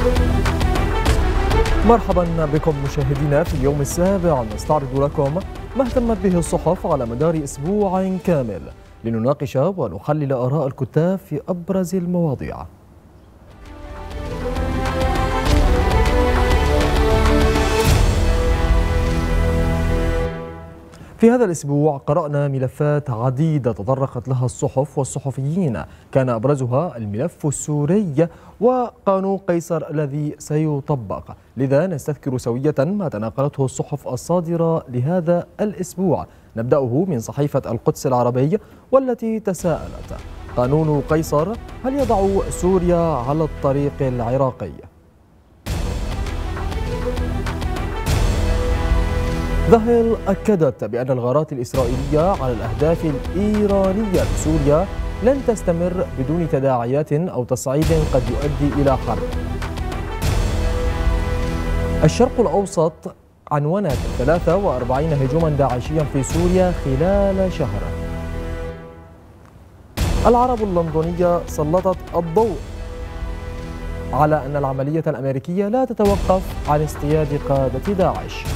مرحبا بكم مشاهدينا في اليوم السابع، نستعرض لكم ما اهتمت به الصحف على مدار أسبوع كامل لنناقش ونحلل آراء الكتاب في أبرز المواضيع. في هذا الأسبوع قرأنا ملفات عديدة تطرقت لها الصحف والصحفيين، كان أبرزها الملف السوري وقانون قيصر الذي سيطبق، لذا نستذكر سوية ما تناقلته الصحف الصادرة لهذا الأسبوع. نبدأه من صحيفة القدس العربي والتي تساءلت: قانون قيصر هل يضع سوريا على الطريق العراقي؟ ذا هيل أكدت بأن الغارات الإسرائيلية على الأهداف الإيرانية بسوريا لن تستمر بدون تداعيات أو تصعيد قد يؤدي إلى حرب. الشرق الأوسط عنونت 43 هجوما داعشيا في سوريا خلال شهر. العرب اللندنية سلطت الضوء على أن العملية الأمريكية لا تتوقف عن اصطياد قادة داعش.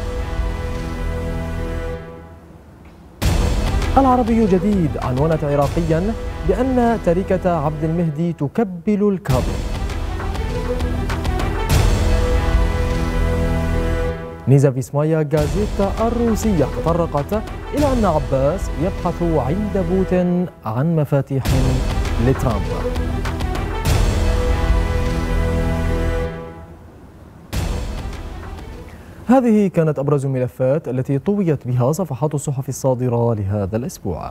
العربي جديد عنونت عراقيا بأن تركة عبد المهدي تكبل الكاظم. نيزافيسمايا غازيتا الروسية تطرقت إلى أن عباس يبحث عند بوتين عن مفاتيح لترامب. هذه كانت أبرز الملفات التي طويت بها صفحات الصحف الصادرة لهذا الأسبوع.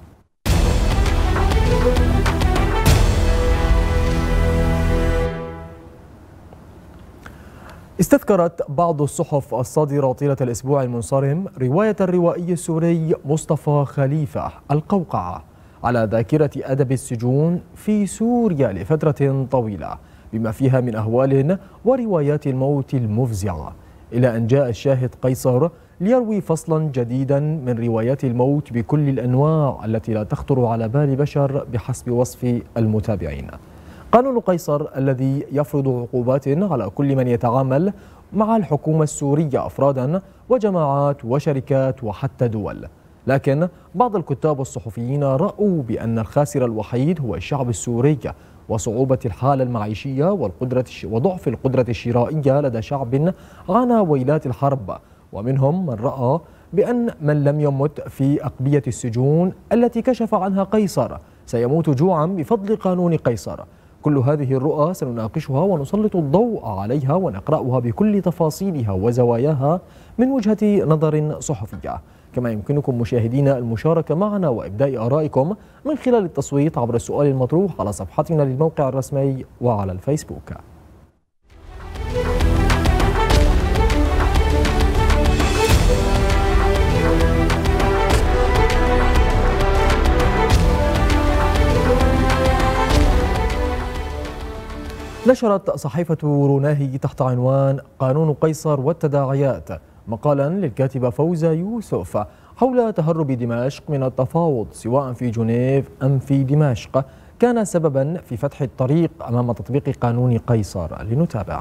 استذكرت بعض الصحف الصادرة طيلة الأسبوع المنصرم رواية الروائي السوري مصطفى خليفة القوقعة على ذاكرة أدب السجون في سوريا لفترة طويلة، بما فيها من أهوال وروايات الموت المفزعة، إلى أن جاء الشاهد قيصر ليروي فصلا جديدا من روايات الموت بكل الأنواع التي لا تخطر على بال بشر بحسب وصف المتابعين. قانون قيصر الذي يفرض عقوبات على كل من يتعامل مع الحكومة السورية، أفرادا وجماعات وشركات وحتى دول. لكن بعض الكتاب والصحفيين رأوا بأن الخاسر الوحيد هو الشعب السوري، وصعوبة الحالة المعيشية وضعف القدرة الشرائية لدى شعب عانى ويلات الحرب، ومنهم من رأى بأن من لم يمت في أقبية السجون التي كشف عنها قيصر سيموت جوعا بفضل قانون قيصر. كل هذه الرؤى سنناقشها ونسلط الضوء عليها ونقرأها بكل تفاصيلها وزواياها من وجهة نظر صحفية. كما يمكنكم مشاهدينا المشاركة معنا وإبداء آرائكم من خلال التصويت عبر السؤال المطروح على صفحتنا للموقع الرسمي وعلى الفيسبوك. نشرت صحيفة روناهي تحت عنوان قانون قيصر والتداعيات مقالا للكاتبة فوزة يوسف حول تهرب دمشق من التفاوض سواء في جنيف أم في دمشق كان سببا في فتح الطريق أمام تطبيق قانون قيصر. لنتابع.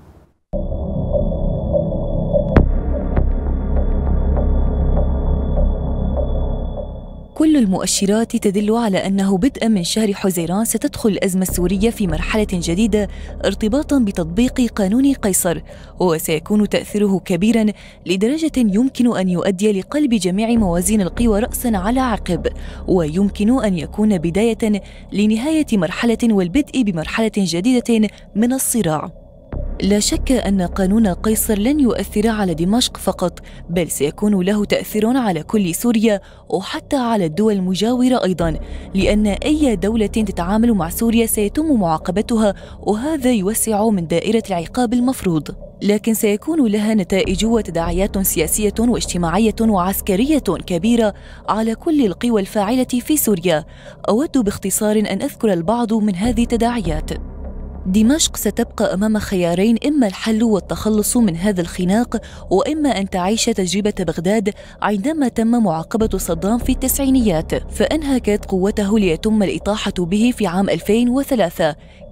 كل المؤشرات تدل على أنه بدءا من شهر حزيران ستدخل الأزمة السورية في مرحلة جديدة ارتباطا بتطبيق قانون قيصر، وسيكون تأثيره كبيرا لدرجة يمكن أن يؤدي لقلب جميع موازين القوى رأسا على عقب، ويمكن أن يكون بداية لنهاية مرحلة والبدء بمرحلة جديدة من الصراع. لا شك أن قانون قيصر لن يؤثر على دمشق فقط، بل سيكون له تأثير على كل سوريا وحتى على الدول المجاورة أيضا، لأن أي دولة تتعامل مع سوريا سيتم معاقبتها، وهذا يوسع من دائرة العقاب المفروض. لكن سيكون لها نتائج وتداعيات سياسية واجتماعية وعسكرية كبيرة على كل القوى الفاعلة في سوريا. أود باختصار أن أذكر البعض من هذه التداعيات. دمشق ستبقى أمام خيارين: إما الحل والتخلص من هذا الخناق، وإما أن تعيش تجربة بغداد عندما تم معاقبة صدام في التسعينيات فأنهكت قوته ليتم الإطاحة به في عام 2003.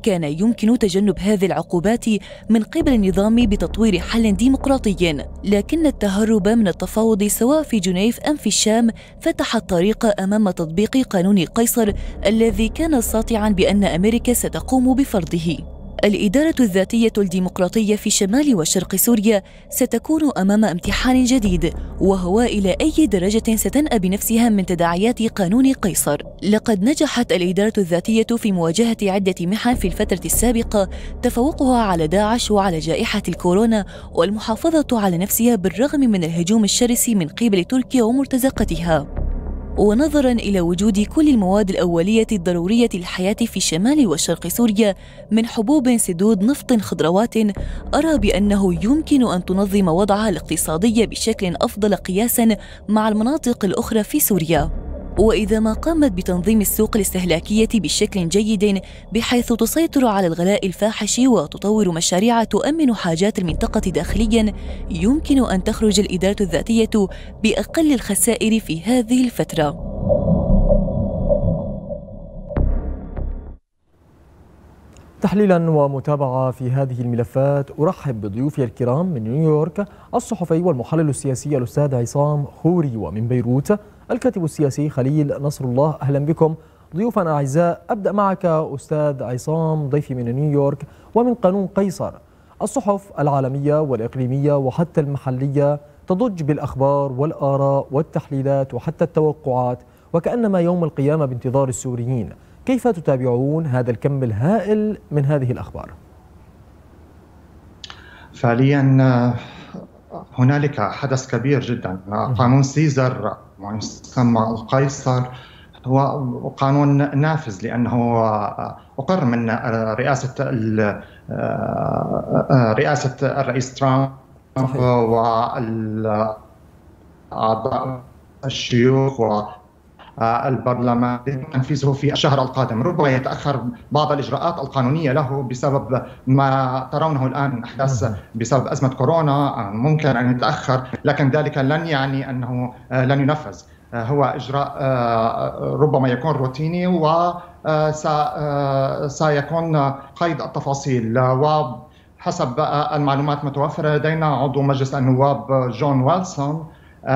كان يمكن تجنب هذه العقوبات من قبل النظام بتطوير حل ديمقراطي، لكن التهرب من التفاوض سواء في جنيف أم في الشام فتح الطريق أمام تطبيق قانون قيصر الذي كان ساطعاً بأن أمريكا ستقوم بفرضه. الإدارة الذاتية الديمقراطية في شمال وشرق سوريا ستكون أمام امتحان جديد، وهو إلى أي درجة ستنأى بنفسها من تداعيات قانون قيصر. لقد نجحت الإدارة الذاتية في مواجهة عدة محن في الفترة السابقة، تفوقها على داعش وعلى جائحة الكورونا، والمحافظة على نفسها بالرغم من الهجوم الشرس من قبل تركيا ومرتزقتها. ونظراً إلى وجود كل المواد الأولية الضرورية للحياة في شمال وشرق سوريا من حبوب، سدود، نفط، خضروات، أرى بأنه يمكن أن تنظم وضعها الاقتصادي بشكل أفضل قياساً مع المناطق الأخرى في سوريا. وإذا ما قامت بتنظيم السوق الاستهلاكية بشكل جيد بحيث تسيطر على الغلاء الفاحش وتطور مشاريع تؤمن حاجات المنطقة داخلياً، يمكن أن تخرج الإدارة الذاتية بأقل الخسائر في هذه الفترة. تحليلا ومتابعة في هذه الملفات، أرحب بضيوفي الكرام من نيويورك الصحفي والمحلل السياسي الأستاذ عصام خوري، ومن بيروت الكاتب السياسي خليل نصر الله. أهلا بكم ضيوفنا أعزاء. أبدأ معك أستاذ عصام ضيفي من نيويورك. ومن قانون قيصر، الصحف العالمية والإقليمية وحتى المحلية تضج بالأخبار والآراء والتحليلات وحتى التوقعات، وكأنما يوم القيامة بانتظار السوريين. كيف تتابعون هذا الكم الهائل من هذه الأخبار؟ فعليا هنالك حدث كبير جدا. قانون سيزر يسمى القيصر هو قانون نافذ، لأنه أقر من رئاسة الرئيس ترامب وأعضاء الشيوخ البرلمان تنفيذه في الشهر القادم. ربما يتأخر بعض الإجراءات القانونية له بسبب ما ترونه الآن أحداث بسبب أزمة كورونا، ممكن أن يتأخر، لكن ذلك لن يعني أنه لن ينفذ. هو إجراء ربما يكون روتيني وسيكون قيد التفاصيل. وحسب المعلومات المتوفرة لدينا، عضو مجلس النواب جون ويلسون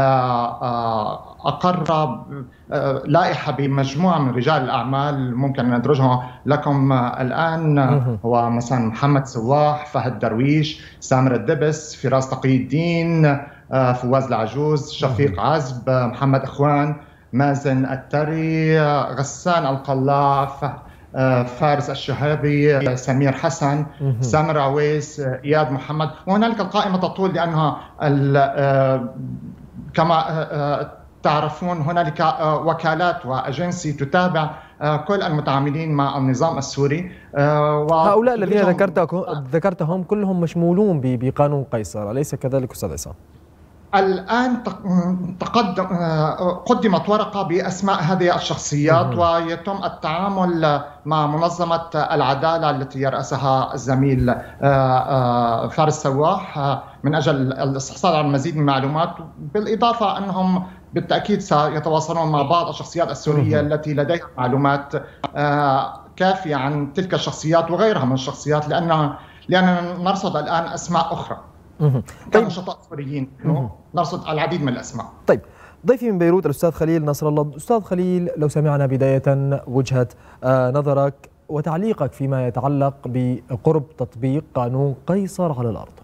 أقر لائحة بمجموعة من رجال الأعمال ممكن أن ندرجها لكم الآن. هو مثلا محمد سواح، فهد درويش، سامر الدبس، فراس تقي الدين، فواز العجوز، شفيق عزب، محمد أخوان، مازن التري، غسان القلاع، فارس الشهابي، سمير حسن، سامر عويس، إياد محمد. وهنالك القائمة تطول لأنها كما تعرفون هنالك وكالات وأجنسي تتابع كل المتعاملين مع النظام السوري. هؤلاء الذين ذكرتهم كلهم مشمولون بقانون قيصر، أليس كذلك أستاذ عصام؟ الآن قدمت ورقة بأسماء هذه الشخصيات ويتم التعامل مع منظمة العدالة التي يرأسها الزميل فارس سواح من أجل الاستحصال على المزيد من المعلومات، بالإضافة أنهم بالتأكيد سيتواصلون مع بعض الشخصيات السورية التي لديها معلومات كافية عن تلك الشخصيات وغيرها من الشخصيات، لأننا نرصد الآن أسماء أخرى. طيب، نشطاء سوريين نرصد العديد من الأسماء. طيب، ضيفي من بيروت الأستاذ خليل نصر الله. أستاذ خليل، لو سمعنا بداية وجهة نظرك وتعليقك فيما يتعلق بقرب تطبيق قانون قيصر على الأرض.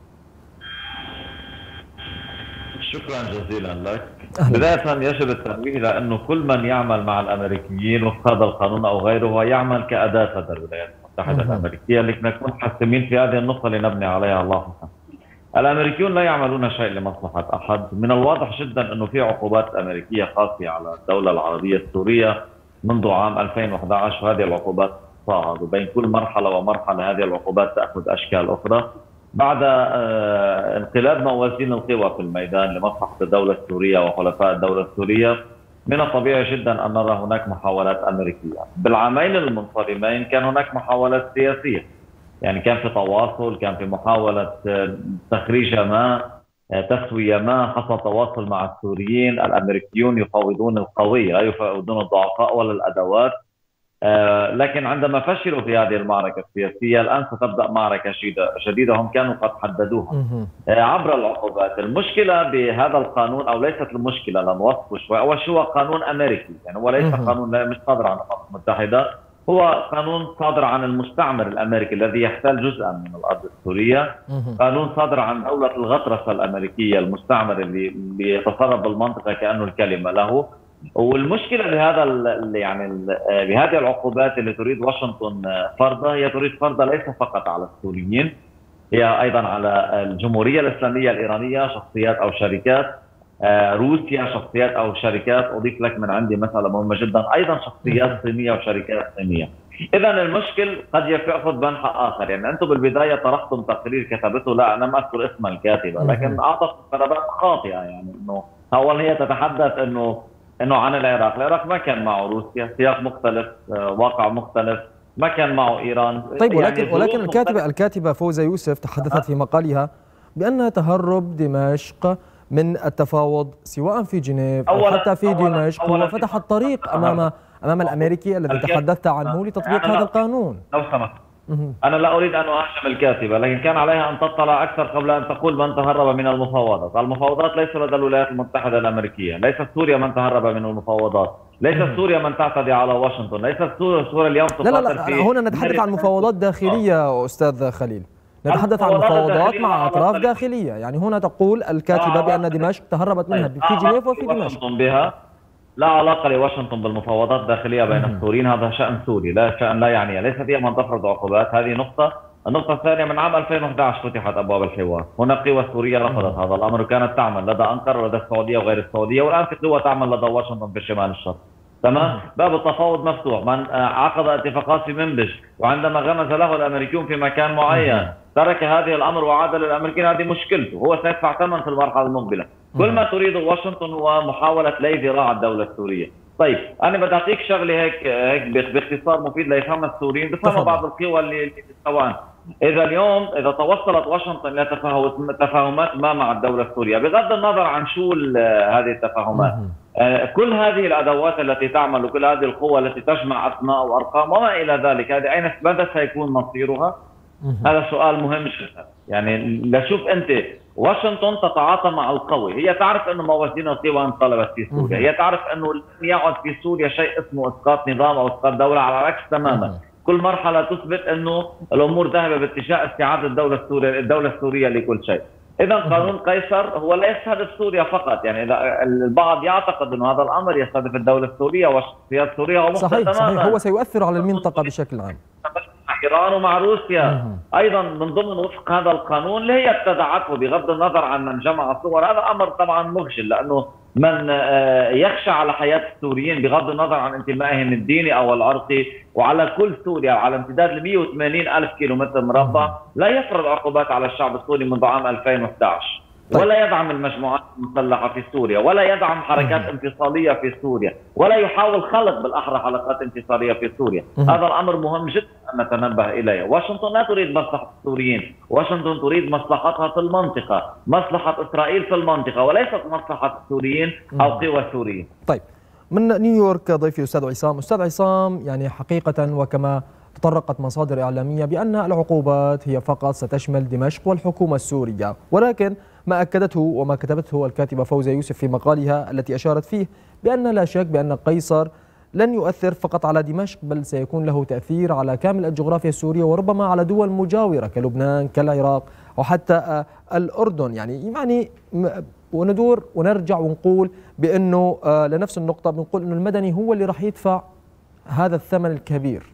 شكرا جزيلا لك. بداية يجب التنويه إلى أنه كل من يعمل مع الأمريكيين وفق هذا القانون أو غيره هو يعمل كأداة لدى الولايات المتحدة الأمريكية، لنكون حاسمين في هذه النقطة لنبني عليها لاحقا. الأمريكيون لا يعملون شيء لمصلحة أحد. من الواضح جدا أنه في عقوبات أمريكية قاسية على الدولة العربية السورية منذ عام 2011، وهذه العقوبات تصاعد، وبين كل مرحلة ومرحلة هذه العقوبات تأخذ أشكال أخرى. بعد انقلاب موازين القوى في الميدان لمصلحة الدولة السورية وحلفاء الدولة السورية، من الطبيعي جدا أن نرى هناك محاولات أمريكية. بالعامين المنصرمين كان هناك محاولات سياسية، يعني كان في تواصل، كان في محاولة تخريج ما، تسوية ما، حصل تواصل مع السوريين. الأمريكيون يفاوضون القوي لا يفاوضون الضعفاء ولا الأدوات. لكن عندما فشلوا في هذه المعركة السياسية الآن ستبدأ معركة جديدة هم كانوا قد حددوها عبر العقوبات. المشكلة بهذا القانون أو ليست المشكلة لنوصفه شوي، أول شيء هو قانون أمريكي، يعني هو ليس قانون مش صادر عن الأمم المتحدة، هو قانون صادر عن المستعمر الأمريكي الذي يحتل جزءا من الأرض السورية. قانون صادر عن دولة الغطرسة الأمريكية، المستعمر اللي يتصرف بالمنطقة كأنه الكلمة له. والمشكله بهذه العقوبات اللي تريد واشنطن فرضها، هي تريد فرضها ليس فقط على السوريين، هي ايضا على الجمهوريه الاسلاميه الايرانيه، شخصيات او شركات، روسيا شخصيات او شركات، اضيف لك من عندي مساله مهمه جدا ايضا شخصيات صينيه وشركات صينيه. اذا المشكل قد ياخذ منحى اخر، يعني انتم بالبدايه طرحتم تقرير كتبته، لا انا ما اذكر اسم الكاتبه، لكن اعطت مقاربات خاطئه، يعني انه اول هي تتحدث انه عن العراق ما كان معه روسيا، سياق مختلف، واقع مختلف، ما كان معه ايران. طيب ولكن الكاتبه فوزة يوسف تحدثت في مقالها بان تهرب دمشق من التفاوض سواء في جنيف او حتى في دمشق هو فتح الطريق امام الامريكي الذي تحدثت عنه لتطبيق هذا القانون. لو سمحت، أنا لا أريد أن أهاجم الكاتبة، لكن كان عليها أن تطلع أكثر قبل أن تقول من تهرب من المفاوضات. المفاوضات ليس لدى الولايات المتحدة الأمريكية، ليست سوريا من تهرب من المفاوضات، ليست سوريا من تعتدي على واشنطن، ليست سوريا اليوم لا هنا نتحدث عن مفاوضات داخلية أستاذ خليل، نتحدث عن مفاوضات مع أطراف داخلية. يعني هنا تقول الكاتبة بأن دمشق تهربت منها في جنيف وفي دمشق. بها لا علاقة لواشنطن بالمفاوضات الداخلية بين السوريين، هذا شأن سوري، لا شأن لا يعني، ليست هي من تفرض عقوبات. هذه نقطة. النقطة الثانية، من عام 2011 فتحت أبواب الحوار، هناك قوى سورية رفضت هذا الأمر وكانت تعمل لدى أنقرة ولدى السعودية وغير السعودية، والآن في قوة تعمل لدى واشنطن في شمال الشرق. تمام؟ باب التفاوض مفتوح، من عقد اتفاقات في منبج وعندما غمز له الأمريكيون في مكان معين ترك هذه الأمر وعاد للأمريكيين، هذه مشكلته، هو سيدفع ثمن في المرحلة المقبلة. كل ما تريد واشنطن هو محاولة لي ذراع الدولة السورية. طيب أنا بدي أعطيك شغلة هيك باختصار مفيد ليفهمها السوريين، بفهمها بعض القوى اللي سواء. إذا توصلت واشنطن إلى تفاهمات ما مع الدولة السورية، بغض النظر عن شو هذه التفاهمات، كل هذه الأدوات التي تعمل وكل هذه القوى التي تجمع أسماء وأرقام وما إلى ذلك، هذه ماذا سيكون مصيرها؟ هذا سؤال مهم جدا. يعني لشوف أنت، واشنطن تتعاطى مع القوي، هي تعرف أنه موازين القوى انقلبت في سوريا، هي تعرف أنه لن يعد في سوريا شيء اسمه إسقاط نظام أو إسقاط دولة، على العكس تماما. كل مرحلة تثبت أنه الأمور ذاهبة باتجاه استعادة الدولة السورية لكل شيء. إذا قانون قيصر هو لا يستهدف سوريا فقط، يعني إذا البعض يعتقد أنه هذا الأمر يستهدف الدولة السورية والشخصيات السورية، صحيح هو سيؤثر على المنطقة بشكل عام، مع إيران ومع روسيا أيضا من ضمن وفق هذا القانون اللي هي ابتدعته، بغض النظر عن من جمع صور. هذا أمر طبعا مخجل، لأنه من يخشى على حياة السوريين بغض النظر عن انتمائهم الديني أو العرقي، وعلى كل سوريا وعلى امتداد ل 180 ألف كيلومتر مربع، لا يفرض عقوبات على الشعب السوري منذ عام 2011. ولا يدعم المجموعات المسلحة في سوريا، ولا يدعم حركات انفصالية في سوريا، ولا يحاول خلق بالأحرى حلقات انفصالية في سوريا. هذا الأمر مهم جدا أن نتنبه إليه. واشنطن لا تريد مصلحة السوريين، واشنطن تريد مصلحتها في المنطقة، مصلحة إسرائيل في المنطقة، وليست مصلحة السوريين أو قوى سوريين. طيب، من نيويورك ضيفي أستاذ عصام. أستاذ عصام، يعني حقيقة وكما تطرقت مصادر إعلامية بأن العقوبات هي فقط ستشمل دمشق والحكومة السورية، ولكن ما أكدته وما كتبته الكاتبة فوزة يوسف في مقالها التي أشارت فيه بأن لا شك بأن قيصر لن يؤثر فقط على دمشق، بل سيكون له تأثير على كامل الجغرافيا السورية وربما على دول مجاورة كلبنان كالعراق أو حتى الأردن. يعني وندور ونرجع ونقول بأنه لنفس النقطة، بنقول أنه المدني هو اللي راح يدفع هذا الثمن الكبير.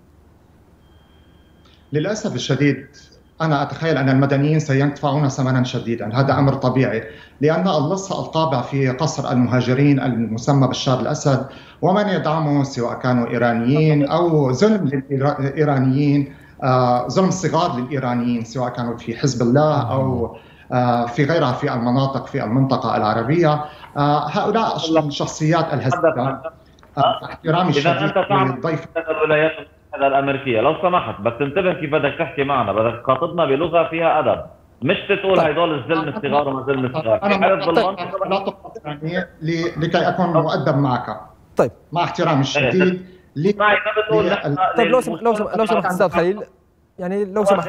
للأسف الشديد أنا أتخيل أن المدنيين سيدفعون ثمنا شديدا، هذا أمر طبيعي، لأن اللص الطابع في قصر المهاجرين المسمى بشار الأسد ومن يدعمه سواء كانوا إيرانيين أو ظلم للإيرانيين، ظلم صغار للإيرانيين سواء كانوا في حزب الله أو في غيرها في المناطق في المنطقة العربية. هؤلاء الشخصيات الهزيلة، احترامي الشديد للضيف الولايات المتحدة الأمريكية، لو سمحت بس انتبه كيف بدك تحكي معنا، بدك تخاطبنا بلغة فيها أدب، مش تقول هيدول الظلم الصغار وما ظلم الصغار. لا تقاطعني لكي أكون مؤدب معك. طيب، مع احترامي الشديد، معي ما بتقول طيب لو سمحت استاذ خليل، يعني لو سمحت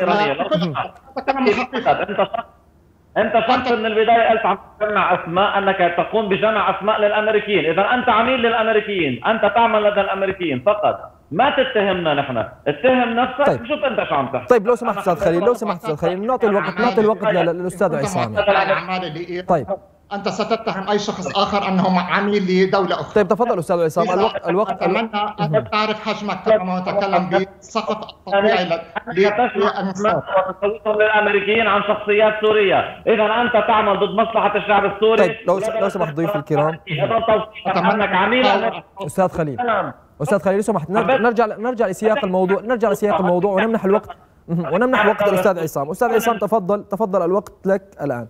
انت شرط من البدايه قلت عم تجمع اسماء، انك تقوم بجمع اسماء للامريكيين، اذا انت عميل للامريكيين، انت تعمل لدى الامريكيين فقط، ما تتهمنا نحن، اتهم نفسك. طيب. شوف انت شو عم تحكي. طيب لو سمحت استاذ خليل، نعطي الوقت للاستاذ عصام. طيب أنت ستتهم أي شخص آخر أنه عميل لدولة أخرى. طيب تفضل أستاذ عصام. الوقت أتمنى أن تعرف حجمك كما تتكلم بسقف الطبيعي للمصاب وتصويتهم للأمريكيين عن شخصيات سورية، إذا أنت تعمل ضد مصلحة الشعب السوري. طيب لو سمحت ضيوف الكرام. أتمنى أنك عميل. أستاذ خليل لو سمحت نرجع لسياق الموضوع ونمنح الوقت الأستاذ عصام. أستاذ عصام تفضل الوقت لك الآن.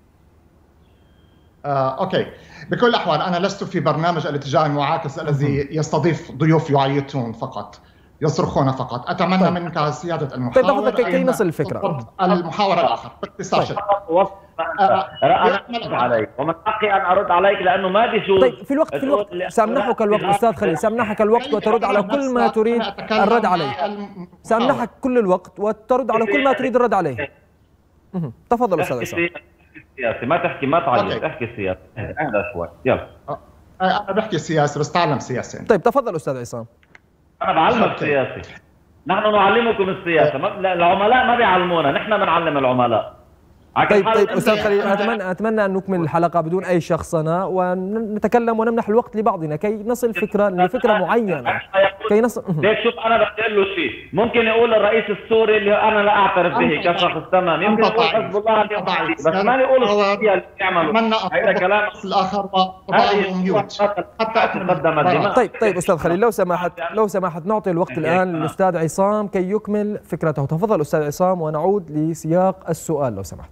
أوكي، بكل الأحوال أنا لست في برنامج الاتجاه المعاكس الذي يستضيف ضيوف يعيطون فقط، يصرخون فقط. أتمنى منك سيادة المحاور. طيب تفضل كي نصل الفكرة. المحاور الآخر باختصار. أنا أرد عليك ومن حقي أن أرد عليك لأنه ما بيشوف. طيب في الوقت سأمنحك الوقت أستاذ خليل، سأمنحك الوقت وترد على كل ما تريد الرد عليه. سأمنحك كل الوقت وترد على كل ما تريد الرد عليه. تفضل أستاذ عصام. سياسي، ما تحكي، ما تعيط، احكي سياسي. اهدى شوي، يلا. أنا بحكي سياسي بس تعلم سياسي. طيب تفضل أستاذ عصام. أنا بعلمك سياسي. نحن نعلمكم السياسة، العملاء ما بيعلمونا، نحن بنعلم العملاء. طيب أستاذ خليل، أتمنى أن نكمل الحلقة بدون أي شخصنة ونتكلم ونمنح الوقت لبعضنا كي نصل لفكرة معينة. كي نصل. ليك شوف أنا بقول له شيء، ممكن يقول الرئيس السوري اللي أنا لا أعترف به كشخص تمام، يمكن يقول حزب الله اليوم، بس ما يقول الشيء اللي بيعمله. هذا كلام الآخر حتى أتقدم الدماء. طيب أستاذ خليل، لو سمحت نعطي الوقت الآن للأستاذ عصام كي يكمل فكرته. تفضل أستاذ عصام ونعود لسياق السؤال لو سمحت.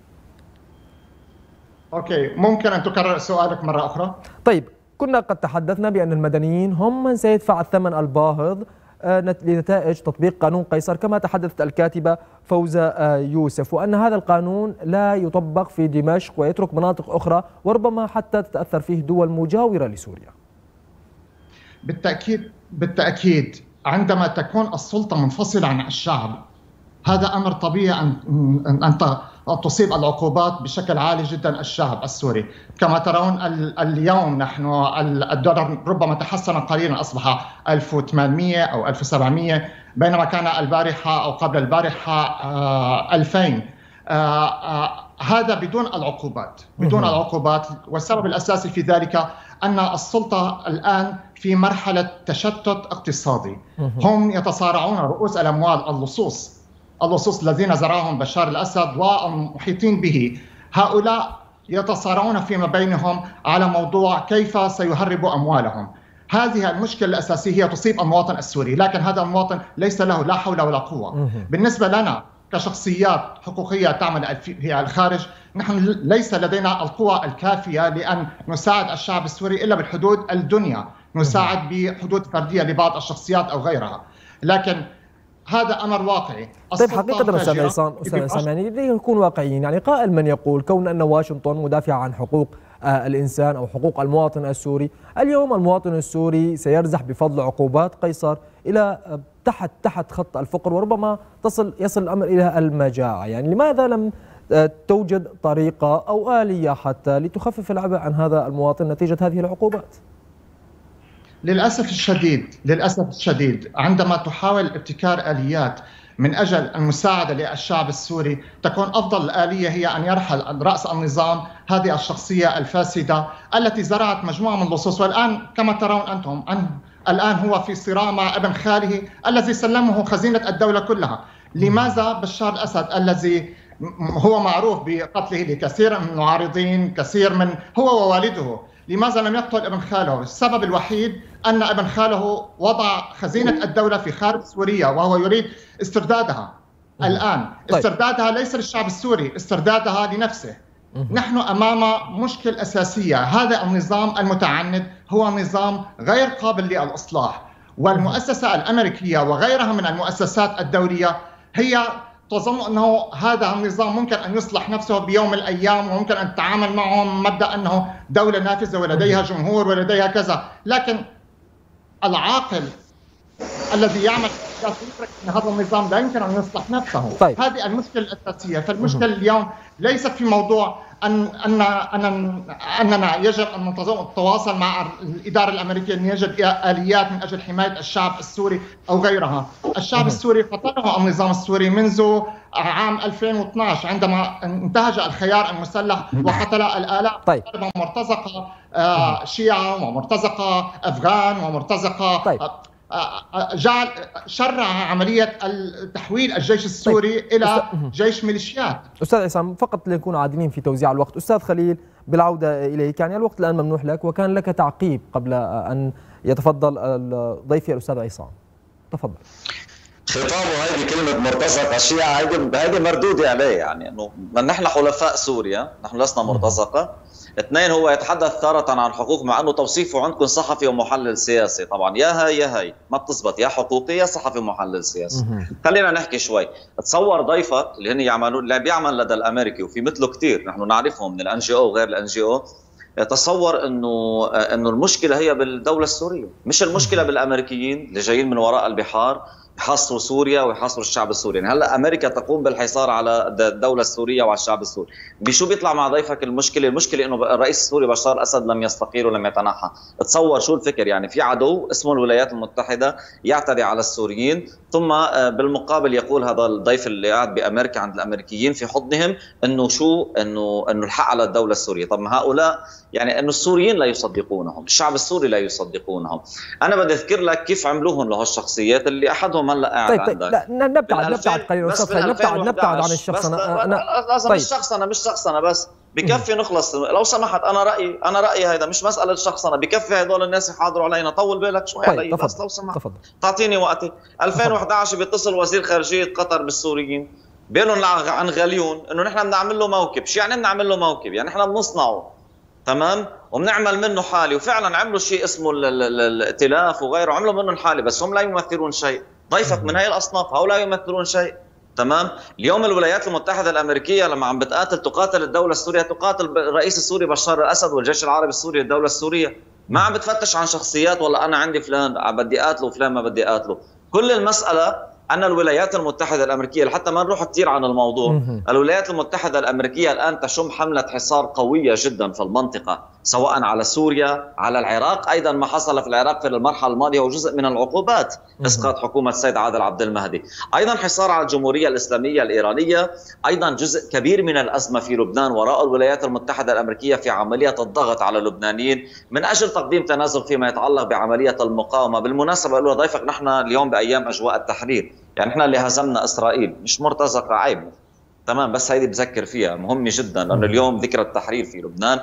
أوكي، ممكن أن تكرر سؤالك مرة أخرى؟ طيب، كنا قد تحدثنا بأن المدنيين هم من سيدفع الثمن الباهظ لنتائج تطبيق قانون قيصر كما تحدثت الكاتبة فوزة يوسف، وأن هذا القانون لا يطبق في دمشق ويترك مناطق أخرى وربما حتى تتأثر فيه دول مجاورة لسوريا. بالتأكيد عندما تكون السلطة منفصلة عن الشعب هذا أمر طبيعي أن تصيب العقوبات بشكل عالي جدا الشعب السوري. كما ترون اليوم نحن الدولار ربما تحسن قليلا، أصبح 1800 أو 1700 بينما كان البارحة أو قبل البارحة 2000. هذا بدون العقوبات، والسبب الأساسي في ذلك أن السلطة الآن في مرحلة تشتت اقتصادي. هم يتصارعون رؤوس الأموال، اللصوص الذين زرعهم بشار الأسد والمحيطين به، هؤلاء يتصارعون فيما بينهم على موضوع كيف سيهربوا أموالهم. هذه المشكلة الأساسية تصيب المواطن السوري، لكن هذا المواطن ليس له لا حول ولا قوة. بالنسبة لنا كشخصيات حقوقية تعمل في الخارج، نحن ليس لدينا القوة الكافية لأن نساعد الشعب السوري إلا بالحدود الدنيا، نساعد بحدود فردية لبعض الشخصيات أو غيرها، لكن هذا أمر واقعي. طيب حقيقة أستاذ عصام يعني لنكون واقعيين، يعني قائل من يقول كون أن واشنطن مدافعة عن حقوق الإنسان أو حقوق المواطن السوري، اليوم المواطن السوري سيرزح بفضل عقوبات قيصر إلى تحت خط الفقر وربما يصل الأمر إلى المجاعة. يعني لماذا لم توجد طريقة أو آلية حتى لتخفف العبء عن هذا المواطن نتيجة هذه العقوبات؟ للأسف الشديد عندما تحاول ابتكار آليات من أجل المساعدة للشعب السوري، تكون أفضل الآلية هي أن يرحل رأس النظام هذه الشخصية الفاسدة التي زرعت مجموعة من اللصوص. والآن كما ترون أنتم الآن هو في صراع مع ابن خاله الذي سلمه خزينة الدولة كلها. لماذا بشار الأسد الذي هو معروف بقتله لكثير من المعارضين، هو ووالده، لماذا لم يقتل ابن خاله؟ السبب الوحيد أن ابن خاله وضع خزينة الدولة في خارج سوريا وهو يريد استردادها الآن. استردادها ليس للشعب السوري، استردادها لنفسه. نحن أمام مشكل أساسية، هذا النظام المتعند هو نظام غير قابل للإصلاح، والمؤسسة الأمريكية وغيرها من المؤسسات الدولية هي تظن أنه هذا النظام ممكن أن يصلح نفسه بيوم من الأيام وممكن أن تتعامل معهم مبدأ أنه دولة نافذة ولديها جمهور ولديها كذا. لكن العاقل الذي يعمل يدرك ان هذا النظام لا يمكن ان يصلح نفسه. طيب. هذه المشكله الاساسيه. فالمشكله اليوم ليست في موضوع اننا يجب ان نتواصل مع الاداره الامريكيه ان يجد اليات من اجل حمايه الشعب السوري او غيرها. الشعب السوري قتله النظام السوري منذ عام 2012 عندما انتهج الخيار المسلح وقتل الالاف. طيب. مرتزقه شيعه ومرتزقه افغان ومرتزقه. طيب. شرع عملية تحويل الجيش السوري إلى جيش ميليشيات. أستاذ عصام، فقط لنكون عادلين في توزيع الوقت، أستاذ خليل بالعودة إليك، يعني الوقت الآن ممنوح لك، وكان لك تعقيب قبل أن يتفضل ضيفي الأستاذ عصام. تفضل. خطابه هذه كلمة مرتزقة شيعة هذه مردودة عليه، يعني انه نحن حلفاء سوريا، نحن لسنا مرتزقة. اثنين، هو يتحدث تارة عن حقوق مع انه توصيفه عندكم صحفي ومحلل سياسي. طبعا يا هاي ما بتزبط، يا حقوقي يا صحفي ومحلل سياسي. خلينا نحكي شوي. تصور ضيفك اللي هن يعملون، اللي بيعمل لدى الامريكي وفي مثله كثير نحن نعرفهم من الNGO وغير الNGO، تصور انه المشكله هي بالدوله السوريه، مش المشكله بالامريكيين اللي جايين من وراء البحار يحاصروا سوريا ويحاصروا الشعب السوري. يعني هلا امريكا تقوم بالحصار على الدوله السوريه وعلى الشعب السوري. بشو بيطلع مع ضيفك المشكله انه الرئيس السوري بشار الاسد لم يستقيل ولم يتنحى. تصور شو الفكر، يعني في عدو اسمه الولايات المتحده يعتدي على السوريين، ثم بالمقابل يقول هذا الضيف اللي قاعد بامريكا عند الامريكيين في حضنهم انه شو انه الحق على الدوله السوريه. طب هؤلاء يعني انه السوريين لا يصدقونهم، الشعب السوري لا يصدقونهم. انا بدي اذكر لك كيف عملوهم لهالشخصيات اللي احدهم هلا قاعد طيب. عندك. لا نبتعد قليلا استاذ خليل، نبتعد عن الشخص. طيب. مش شخصنه بس بكفي نخلص لو سمحت. انا رايي هذا مش مساله شخصنه، بكفي هذول الناس يحاضروا علينا. طول بالك شوي علي بس لو سمحت. تعطيني وقتي. 2011 بيتصل وزير خارجيه قطر بالسوريين بيقولوا عن غليون انه نحن بنعمل له موكب. شو يعني بنعمل له موكب؟ يعني نحن بنصنعه تمام وبنعمل منه حالي، وفعلا عملوا شيء اسمه الائتلاف وغيره، عملوا منه الحالي، بس هم لا يمثلون شيء. ضيفك من هاي الاصناف هؤلاء لا يمثلون شيء. تمام. اليوم الولايات المتحده الامريكيه لما عم تقاتل الدوله السوريه، تقاتل الرئيس السوري بشار الاسد والجيش العربي السوري الدوله السوريه. ما عم بتفتش عن شخصيات، والله انا عندي فلان بدي قاتله وفلان ما بدي قاتله. كل المساله أن الولايات المتحدة الأمريكية، حتى ما نروح كثير عن الموضوع، الولايات المتحدة الأمريكية الآن تشم حملة حصار قوية جدا في المنطقة، سواء على سوريا، على العراق. أيضا ما حصل في العراق في المرحلة الماضية وجزء من العقوبات، إسقاط حكومة السيد عادل عبد المهدي. أيضا حصار على الجمهورية الإسلامية الإيرانية، أيضا جزء كبير من الأزمة في لبنان وراء الولايات المتحدة الأمريكية في عملية الضغط على اللبنانيين من أجل تقديم تنازل فيما يتعلق بعملية المقاومة. بالمناسبة أقول ضيفك نحن اليوم بأيام أجواء التحرير، يعني احنا اللي هزمنا اسرائيل، مش مرتزقه عيب تمام، بس هيدي بذكر فيها مهمه جدا، لانه اليوم ذكرى التحرير في لبنان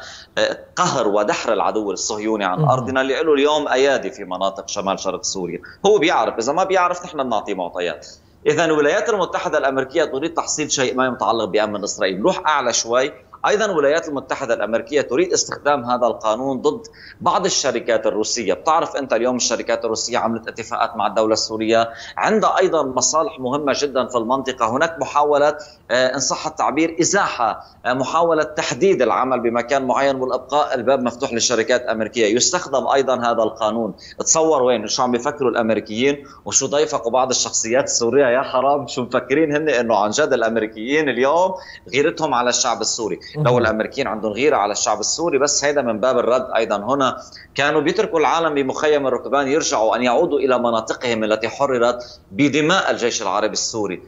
قهر ودحر العدو الصهيوني عن ارضنا اللي له اليوم ايادي في مناطق شمال شرق سوريا. هو بيعرف، اذا ما بيعرف نحن بنعطيه معطيات. اذا الولايات المتحده الامريكيه تريد تحصيل شيء ما يتعلق بامن اسرائيل. نروح اعلى شوي، أيضا الولايات المتحدة الأمريكية تريد استخدام هذا القانون ضد بعض الشركات الروسية. بتعرف أنت اليوم الشركات الروسية عملت اتفاقات مع الدولة السورية، عندها أيضا مصالح مهمة جدا في المنطقة. هناك محاولة إن صح التعبير إزاحة، محاولة تحديد العمل بمكان معين والإبقاء الباب مفتوح للشركات الأمريكية. يستخدم أيضا هذا القانون. تصور وين شو عم بيفكروا الأمريكيين وشو ضيفك وبعض الشخصيات السورية. يا حرام شو مفكرين هن إنه عن جد الأمريكيين اليوم غيرتهم على الشعب السوري. لو الامريكيين عندهم غيره على الشعب السوري، بس هذا من باب الرد. ايضا هنا كانوا بيتركوا العالم بمخيم الركبان يرجعوا ان يعودوا الى مناطقهم التي حررت بدماء الجيش العربي السوري